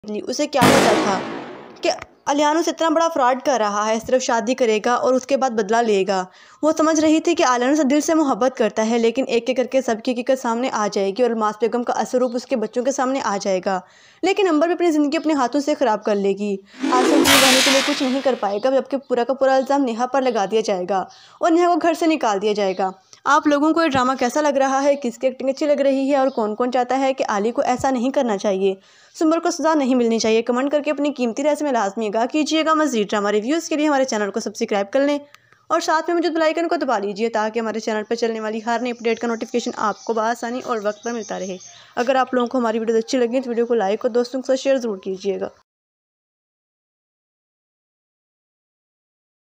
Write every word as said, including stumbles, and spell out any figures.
उसे क्या पता था कि आलियान उसे इतना बड़ा फ्रॉड कर रहा है, सिर्फ शादी करेगा और उसके बाद बदला लेगा। वो समझ रही थी कि आलियान से दिल से मोहब्बत करता है, लेकिन एक एक करके सबकी हकीकत सामने आ जाएगी और अल्मास बेगम का असर रूप उसके बच्चों के सामने आ जाएगा। लेकिन अंबर भी अपनी ज़िंदगी अपने हाथों से ख़राब कर लेगी। आसिम भी रहने के लिए कुछ नहीं कर पाएगा, जबकि पूरा का पूरा इल्ज़ाम नेहा पर लगा दिया जाएगा और नेहा को घर से निकाल दिया जाएगा। आप लोगों को ये ड्रामा कैसा लग रहा है, किसकी एक्टिंग अच्छी लग रही है और कौन कौन चाहता है कि आली को ऐसा नहीं करना चाहिए, सुंबर को सज़ा नहीं मिलनी चाहिए? कमेंट करके अपनी कीमती राय में लाजमी आगाह कीजिएगा। मज़ीद ड्रामा रिव्यूज़ के लिए हमारे चैनल को सब्सक्राइब कर लें और साथ में मौजूद बेल आइकन को दबा लीजिए ताकि हमारे चैनल पर चलने वाली हर नई अपडेट का नोटिफिकेशन आपको बआसानी और वक्त पर मिलता रहे। अगर आप लोगों को हमारी वीडियो अच्छी लगी तो वीडियो को लाइक और दोस्तों के साथ शेयर ज़रूर कीजिएगा।